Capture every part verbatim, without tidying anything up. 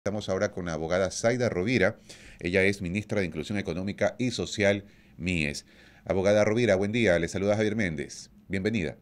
Estamos ahora con la abogada Zaida Rovira. Ella es ministra de Inclusión Económica y Social, MIES. Abogada Rovira, buen día. Le saluda Javier Méndez. Bienvenida.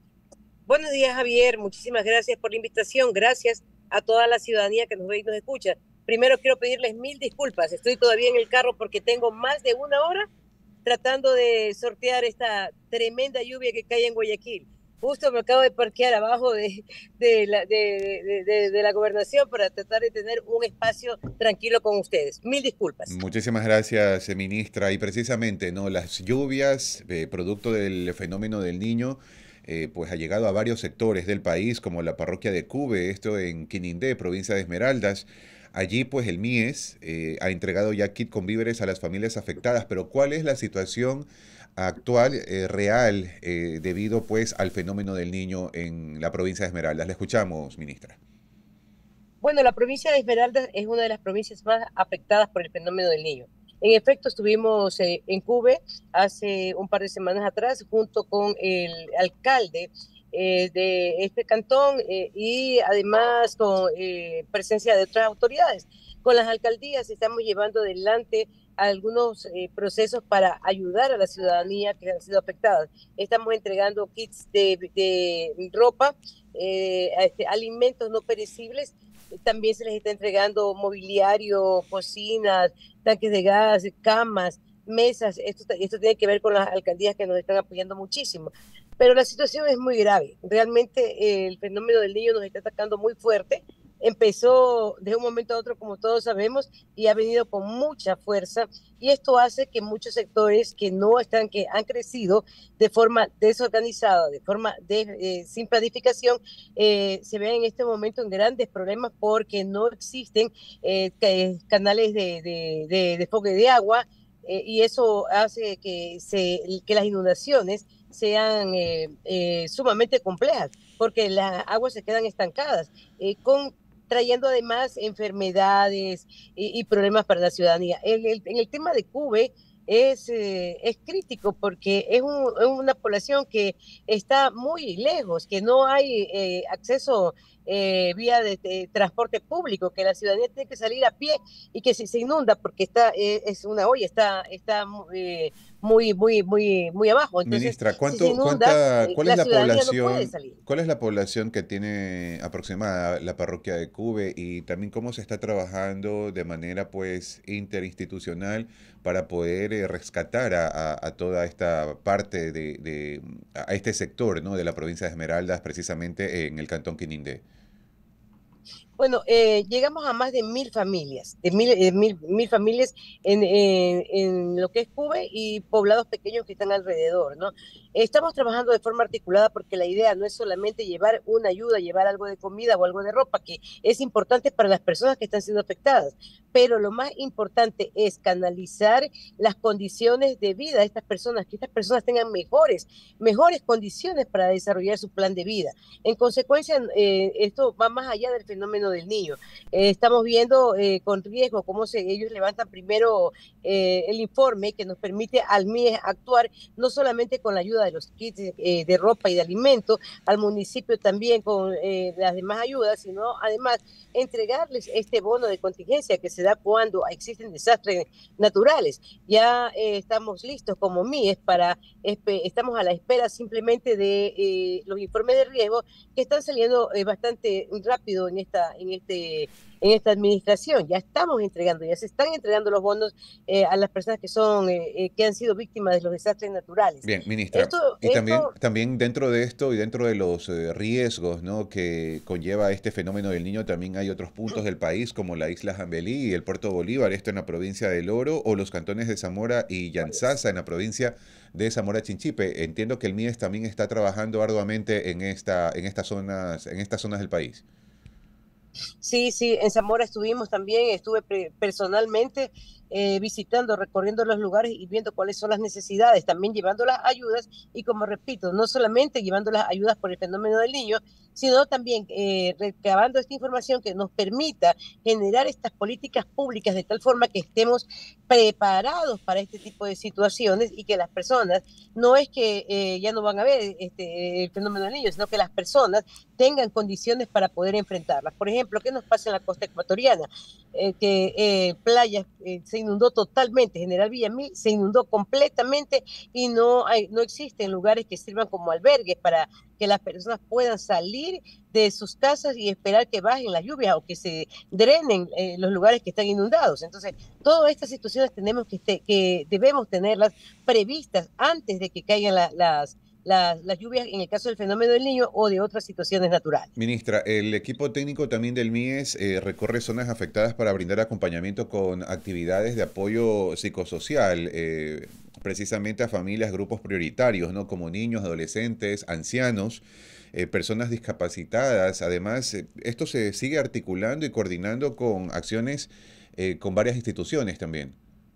Buenos días, Javier. Muchísimas gracias por la invitación. Gracias a toda la ciudadanía que nos ve y nos escucha. Primero quiero pedirles mil disculpas. Estoy todavía en el carro porque tengo más de una hora tratando de sortear esta tremenda lluvia que cae en Guayaquil. Justo me acabo de parquear abajo de, de, la, de, de, de, de la gobernación para tratar de tener un espacio tranquilo con ustedes. Mil disculpas. Muchísimas gracias, eh, ministra. Y precisamente, ¿no? Las lluvias, eh, producto del fenómeno del Niño, eh, pues ha llegado a varios sectores del país, como la parroquia de Cube, esto en Quinindé, provincia de Esmeraldas. Allí, pues, el MIES eh, ha entregado ya kit con víveres a las familias afectadas. Pero, ¿cuál es la situación actual, eh, real, eh, debido, pues, al fenómeno del Niño en la provincia de Esmeraldas? Le escuchamos, ministra. Bueno, la provincia de Esmeraldas es una de las provincias más afectadas por el fenómeno del niño. En efecto, estuvimos eh, en Cube hace un par de semanas atrás junto con el alcalde eh, de este cantón eh, y además con eh, presencia de otras autoridades. Con las alcaldías estamos llevando adelante algunos eh, procesos para ayudar a la ciudadanía que han sido afectadas. Estamos entregando kits de, de ropa, eh, este, alimentos no perecibles. También se les está entregando mobiliario, cocinas, tanques de gas, camas, mesas. Esto, esto tiene que ver con las alcaldías que nos están apoyando muchísimo. Pero la situación es muy grave. Realmente eh, el fenómeno del niño nos está atacando muy fuerte. Empezó de un momento a otro, como todos sabemos, y ha venido con mucha fuerza. Y esto hace que muchos sectores que no están, que han crecido de forma desorganizada, de forma de, eh, sin planificación, eh, se ven en este momento en grandes problemas porque no existen eh, canales de, de, de, de fogue de agua, eh, y eso hace que, se, que las inundaciones sean eh, eh, sumamente complejas porque las aguas se quedan estancadas, eh, con trayendo además enfermedades y, y, problemas para la ciudadanía. En el, en el tema de Cube es, eh, es crítico porque es, un, es, una población que está muy lejos, que no hay eh, acceso eh, vía de, de, transporte público, que la ciudadanía tiene que salir a pie y que si se inunda porque está eh, es una olla, está, está eh, muy, muy, muy, muy abajo. Entonces, Ministra, si se ¿cuánto, inunda, cuánta, eh, cuál es la la ciudadanía no puede población, salir. cuál es la población que tiene aproximada la parroquia de Cube y también cómo se está trabajando de manera pues interinstitucional para poder eh, rescatar a, a- a toda esta parte de, de- a este sector, ¿no? De la provincia de Esmeraldas, precisamente en el cantón Quinindé? Bueno, eh, llegamos a más de mil familias, de mil, eh, mil, mil familias en, en, en lo que es Cube y poblados pequeños que están alrededor, ¿no? Estamos trabajando de forma articulada porque la idea no es solamente llevar una ayuda, llevar algo de comida o algo de ropa, que es importante para las personas que están siendo afectadas, pero lo más importante es canalizar las condiciones de vida de estas personas, que estas personas tengan mejores, mejores condiciones para desarrollar su plan de vida. En consecuencia, eh, esto va más allá del fenómeno del niño. Eh, estamos viendo eh, con riesgo cómo se, ellos levantan primero eh, el informe que nos permite al MIES actuar no solamente con la ayuda de los kits eh, de ropa y de alimentos, al municipio también con eh, las demás ayudas, sino además entregarles este bono de contingencia que se da cuando existen desastres naturales. Ya eh, estamos listos como MIES para, estamos a la espera simplemente de eh, los informes de riesgo que están saliendo eh, bastante rápido en esta, en este, en esta administración. Ya estamos entregando, ya se están entregando los bonos eh, a las personas que son, eh, eh, que han sido víctimas de los desastres naturales. Bien, ministra, Esto, y también, esto también dentro de esto y dentro de los eh, riesgos, ¿no? que conlleva este fenómeno del Niño, también hay otros puntos del país como la isla Jambelí y el puerto Bolívar, esto en la provincia del Oro, o los cantones de Zamora y Yanzasa en la provincia de Zamora Chinchipe. Entiendo que el MIES también está trabajando arduamente en esta, en estas zonas, en estas zonas del país. Sí, sí, en Zamora estuvimos también, estuve personalmente. eh, visitando, recorriendo los lugares y viendo cuáles son las necesidades, también llevando las ayudas y, como repito, no solamente llevando las ayudas por el fenómeno del niño, sino también eh, recabando esta información que nos permita generar estas políticas públicas de tal forma que estemos preparados para este tipo de situaciones y que las personas, no es que eh, ya no van a ver este, el fenómeno del niño, sino que las personas tengan condiciones para poder enfrentarlas. Por ejemplo, ¿qué nos pasa en la costa ecuatoriana? Eh, que eh, Playa eh, se inundó totalmente, General Villamil se inundó completamente y no, hay, no existen lugares que sirvan como albergues para que las personas puedan salir de sus casas y esperar que bajen las lluvias o que se drenen eh, los lugares que están inundados. Entonces, todas estas situaciones tenemos que, que debemos tenerlas previstas antes de que caigan la, las, las, las lluvias en el caso del fenómeno del niño o de otras situaciones naturales. Ministra, el equipo técnico también del M I E S eh, recorre zonas afectadas para brindar acompañamiento con actividades de apoyo psicosocial, eh, precisamente a familias, grupos prioritarios, ¿no? Como niños, adolescentes, ancianos, eh, personas discapacitadas. Además, eh, esto se sigue articulando y coordinando con acciones eh, con varias instituciones también.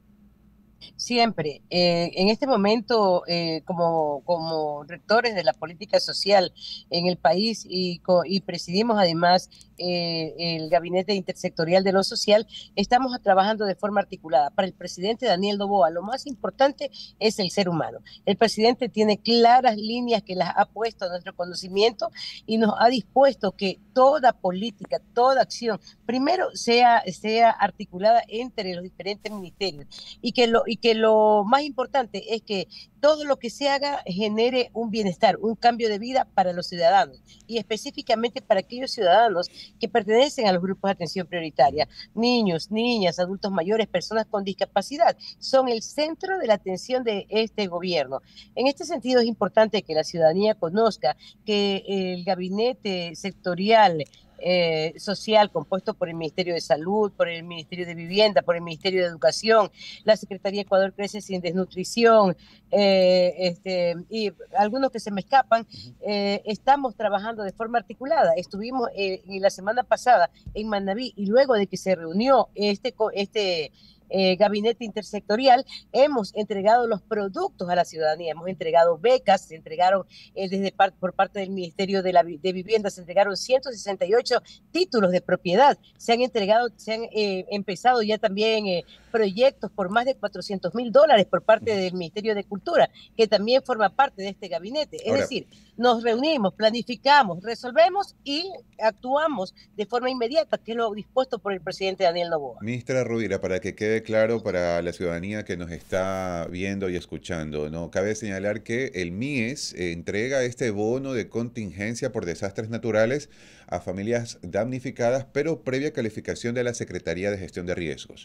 Siempre. Eh, en este momento, eh, como, como rectores de la política social en el país y, co- y presidimos además eh, el Gabinete Intersectorial de lo Social, estamos trabajando de forma articulada. Para el presidente Daniel Noboa, lo más importante es el ser humano. El presidente tiene claras líneas que las ha puesto a nuestro conocimiento y nos ha dispuesto que toda política, toda acción, primero sea, sea articulada entre los diferentes ministerios y que, lo, y que lo más importante es que todo lo que se haga genere un bienestar, un cambio de vida para los ciudadanos y específicamente para aquellos ciudadanos que pertenecen a los grupos de atención prioritaria, niños, niñas, adultos mayores, personas con discapacidad, son el centro de la atención de este gobierno. En este sentido es importante que la ciudadanía conozca que el gabinete sectorial eh, social compuesto por el Ministerio de Salud, por el Ministerio de Vivienda, por el Ministerio de Educación, la Secretaría Ecuador Crece Sin Desnutrición, eh, este, y algunos que se me escapan, eh, estamos trabajando de forma articulada. Estuvimos eh, la semana pasada en Manabí y luego de que se reunió este, este eh, gabinete intersectorial, hemos entregado los productos a la ciudadanía, hemos entregado becas, se entregaron eh, desde par por parte del Ministerio de, la, de Vivienda, se entregaron ciento sesenta y ocho títulos de propiedad, se han entregado, se han eh, empezado ya también eh, proyectos por más de cuatrocientos mil dólares por parte del Ministerio de Cultura, que también forma parte de este gabinete. Es Ahora, decir, nos reunimos, planificamos, resolvemos y actuamos de forma inmediata, que es lo dispuesto por el presidente Daniel Noboa. ministra Rovira, para que quede claro para la ciudadanía que nos está viendo y escuchando, ¿no? Cabe señalar que el M I E S eh, entrega este bono de contingencia por desastres naturales a familias damnificadas, pero previa calificación de la Secretaría de Gestión de Riesgos.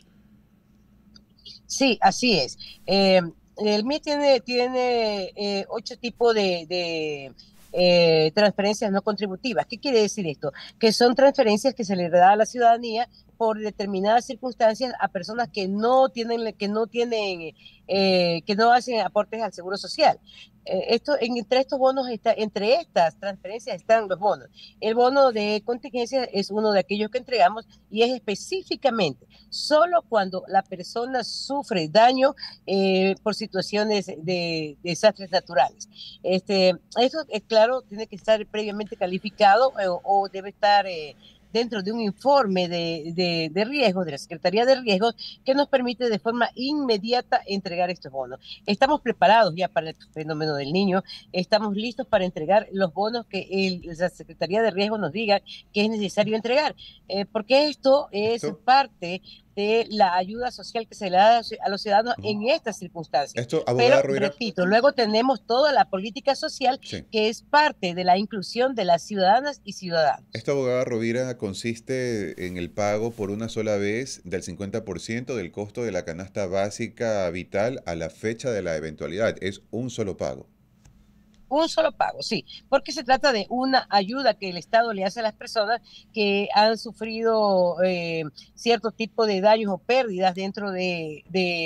Sí, así es. Eh, el M I tiene, tiene eh, ocho tipos de, de eh, transferencias no contributivas. ¿Qué quiere decir esto? Que son transferencias que se le da a la ciudadanía por determinadas circunstancias a personas que no tienen, que no tienen, eh, que no hacen aportes al Seguro Social. Eh, esto, entre estos bonos, está, entre estas transferencias están los bonos. El bono de contingencia es uno de aquellos que entregamos y es específicamente solo cuando la persona sufre daño eh, por situaciones de, de desastres naturales. Este, esto, es claro, tiene que estar previamente calificado eh, o debe estar eh, dentro de un informe de, de, de riesgos, de la Secretaría de Riesgos, que nos permite de forma inmediata entregar estos bonos. Estamos preparados ya para el fenómeno del niño, estamos listos para entregar los bonos que el, la Secretaría de Riesgos nos diga que es necesario entregar, eh, porque esto es Esto, parte de la ayuda social que se le da a los ciudadanos uh -huh. en estas circunstancias. Esto, Pero, abogada Rovira, repito, luego tenemos toda la política social sí. que es parte de la inclusión de las ciudadanas y ciudadanos. Esto, abogada Rovira, consiste en el pago por una sola vez del cincuenta por ciento del costo de la canasta básica vital a la fecha de la eventualidad. Es un solo pago. Un solo pago, sí, porque se trata de una ayuda que el Estado le hace a las personas que han sufrido eh, cierto tipo de daños o pérdidas dentro de, de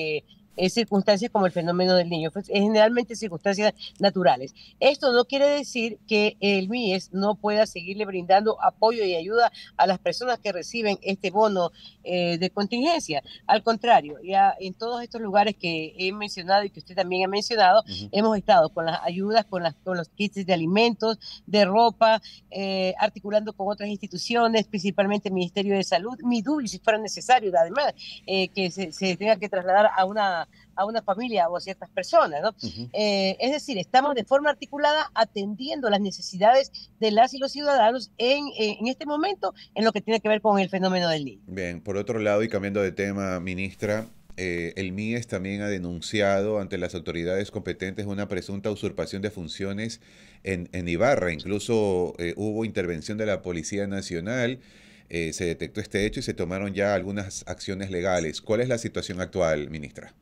eh, circunstancias como el fenómeno del niño, pues, generalmente circunstancias naturales. Esto no quiere decir que el M I E S no pueda seguirle brindando apoyo y ayuda a las personas que reciben este bono eh, de contingencia. Al contrario, ya en todos estos lugares que he mencionado y que usted también ha mencionado, Ujú. hemos estado con las ayudas, con, las, con los kits de alimentos, de ropa, eh, articulando con otras instituciones, principalmente el Ministerio de Salud, MIDUI, si fuera necesario, además, eh, que se, se tenga que trasladar a una, a una familia o a ciertas personas, ¿no? Ujú. Eh, es decir, estamos de forma articulada atendiendo las necesidades de las y los ciudadanos en, en este momento en lo que tiene que ver con el fenómeno del niño. Bien, por otro lado, y cambiando de tema, ministra, eh, el M I E S también ha denunciado ante las autoridades competentes una presunta usurpación de funciones en, en Ibarra. Incluso eh, hubo intervención de la Policía Nacional, eh, se detectó este hecho y se tomaron ya algunas acciones legales. ¿Cuál es la situación actual, ministra?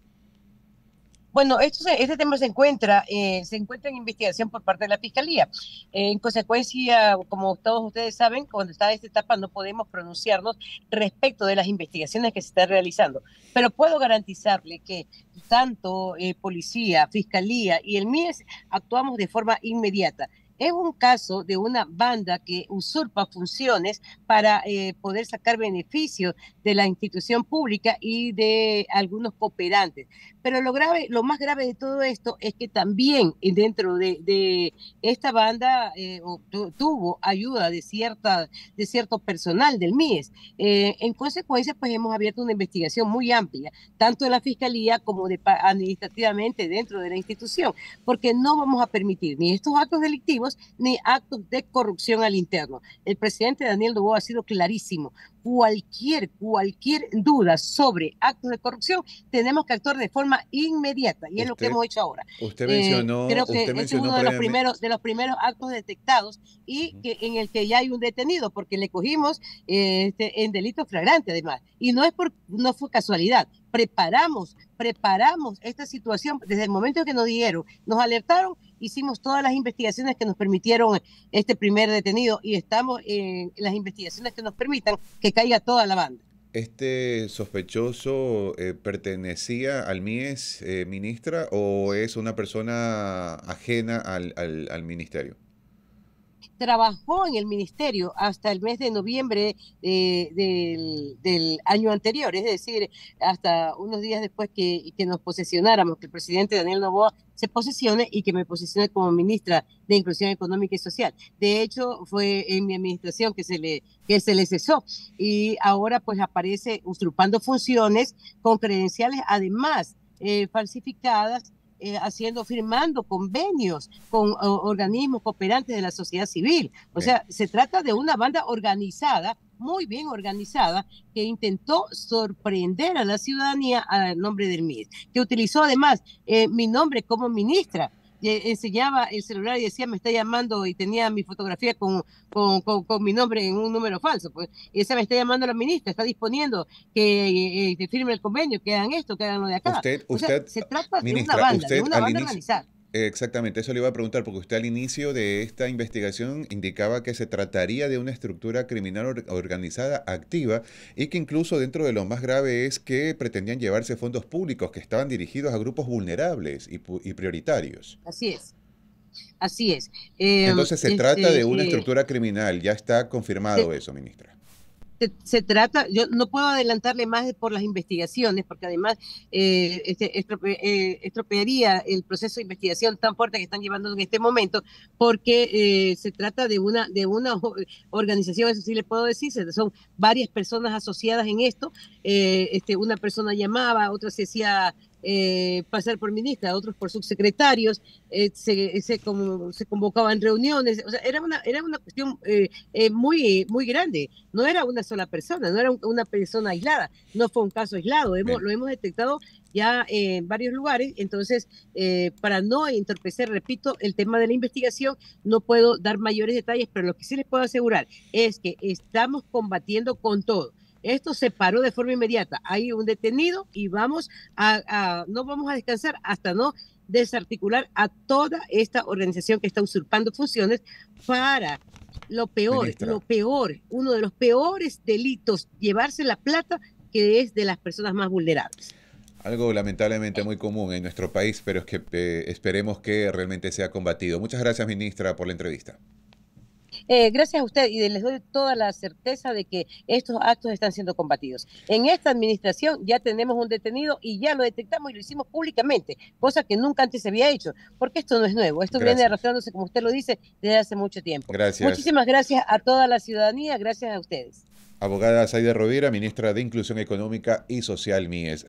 Bueno, esto se- este tema se encuentra, eh, se encuentra en investigación por parte de la Fiscalía. Eh, en consecuencia, como todos ustedes saben, cuando está esta etapa no podemos pronunciarnos respecto de las investigaciones que se están realizando. Pero puedo garantizarle que tanto eh, policía, Fiscalía y el M I E S actuamos de forma inmediata. Es un caso de una banda que usurpa funciones para eh, poder sacar beneficios de la institución pública y de algunos cooperantes. Pero lo grave, lo más grave de todo esto es que también dentro de, de esta banda eh, tu, tuvo ayuda de cierta, de cierto personal del M I E S. Eh, en consecuencia, pues hemos abierto una investigación muy amplia, tanto en la fiscalía como de, administrativamente dentro de la institución, porque no vamos a permitir ni estos actos delictivos ni actos de corrupción al interno. El presidente Daniel Noboa ha sido clarísimo. Cualquier, cualquier duda sobre actos de corrupción, tenemos que actuar de forma inmediata y es lo que Usted, hemos hecho ahora. usted Eh, mencionó, creo que usted ese es mencionó uno de los previamente. primeros, de los primeros actos detectados y Ujú. que en el que ya hay un detenido porque le cogimos eh, este, en delito flagrante además. Y no es por, no fue casualidad. Preparamos, preparamos esta situación desde el momento en que nos dijeron, nos alertaron, hicimos todas las investigaciones que nos permitieron este primer detenido y estamos en las investigaciones que nos permitan que caiga toda la banda. ¿Este sospechoso eh, pertenecía al M I E S, eh, ministra, o es una persona ajena al, al, al ministerio? Trabajó en el ministerio hasta el mes de noviembre eh, del, del, año anterior, es decir, hasta unos días después que, que nos posesionáramos, que el presidente Daniel Noboa se posesione y que me posesione como ministra de Inclusión Económica y Social. De hecho, fue en mi administración que se le, que se le cesó y ahora pues aparece usurpando funciones con credenciales además eh, falsificadas, eh, haciendo, firmando convenios con uh, organismos cooperantes de la sociedad civil. O Bien. sea, se trata de una banda organizada, muy bien organizada, que intentó sorprender a la ciudadanía al nombre del M I E S, que utilizó además eh, mi nombre como ministra. Eh, enseñaba el celular y decía, me está llamando, y tenía mi fotografía con, con, con, con mi nombre en un número falso. Pues. Y decía, me está llamando la ministra, está disponiendo que, eh, que firme el convenio, que hagan esto, que hagan lo de acá. Usted, O sea, usted, se trata de una ministra, banda, de usted una al banda inicio, organizada. eh, exactamente, eso le iba a preguntar, porque usted al inicio de esta investigación indicaba que se trataría de una estructura criminal or- organizada activa y que incluso dentro de lo más grave es que pretendían llevarse fondos públicos que estaban dirigidos a grupos vulnerables y, pu- y prioritarios. Así es, así es. Eh, Entonces se trata de una este, eh, estructura criminal, ya está confirmado se, eso, ministra. se, se, trata, yo no puedo adelantarle más por las investigaciones, porque además eh, este, estrope, eh, estropearía el proceso de investigación tan fuerte que están llevando en este momento, porque eh, se trata de una, de una organización, eso sí le puedo decir, son varias personas asociadas en esto, eh, este, una persona llamaba, otra se hacía eh, pasar por ministra, otros por subsecretarios, eh, se, se, como, se convocaban reuniones, o sea, era una, era una cuestión eh, eh, muy, muy grande, no era una sola persona, no era un, una persona aislada, no fue un caso aislado, hemos, Bien. lo hemos detectado ya en varios lugares, entonces, eh, para no entorpecer, repito, el tema de la investigación, no puedo dar mayores detalles, pero lo que sí les puedo asegurar es que estamos combatiendo con todo. Esto se paró de forma inmediata. Hay un detenido y vamos a, a no vamos a descansar hasta no desarticular a toda esta organización que está usurpando funciones para lo peor, lo Ministra, peor, uno de los peores delitos, llevarse la plata que es de las personas más vulnerables. Algo lamentablemente muy común en nuestro país, pero es que eh, esperemos que realmente sea combatido. Muchas gracias, ministra, por la entrevista. Eh, gracias a usted y les doy toda la certeza de que estos actos están siendo combatidos. En esta administración ya tenemos un detenido y ya lo detectamos y lo hicimos públicamente, cosa que nunca antes se había hecho, porque esto no es nuevo, esto viene Gracias. arrastrándose, como usted lo dice, desde hace mucho tiempo. Gracias. Muchísimas gracias a toda la ciudadanía, gracias a ustedes. Abogada Zaida Rovira, ministra de Inclusión Económica y Social, M I E S.